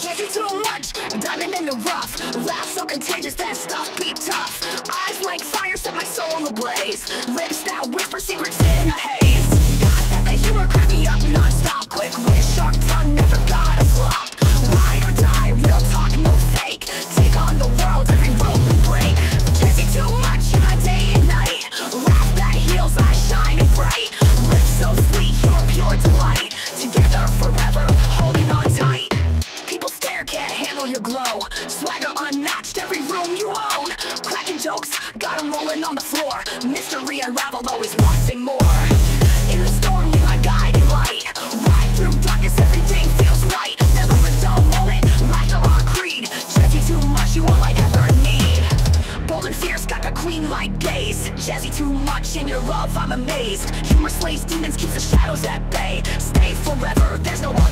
Jezzy2Much, diamond in the rough. Laugh so contagious that stuff be tough. Eyes like fire set my soul ablaze. Lips that whisper secrets in a haze. God, that the humor crack me up non-stop. Quick wit, sharp tongue, never gotta flop. Ride or die, real talk, no fake. Take on the world, every road we break. Jezzy2Much, day and night. Laugh that heals, eyes shining bright. Lips so sweet, you're pure delight. Together forever, holding on tight. People stare, can't handle your glow. Swagger unmatched, every room you own. Cracking jokes, got 'em rolling on the floor. Mystery unraveled, always wanting more. In the storm, you're my guiding light. Ride through darkness, everything feels right. Never a dull moment, like the rock creed. Jezzy2Much, you all I ever need. Bold and fierce, got a queen-like gaze. Jezzy2Much, in your love I'm amazed. Humor slays demons, keeps the shadows at bay. Stay forever, there's no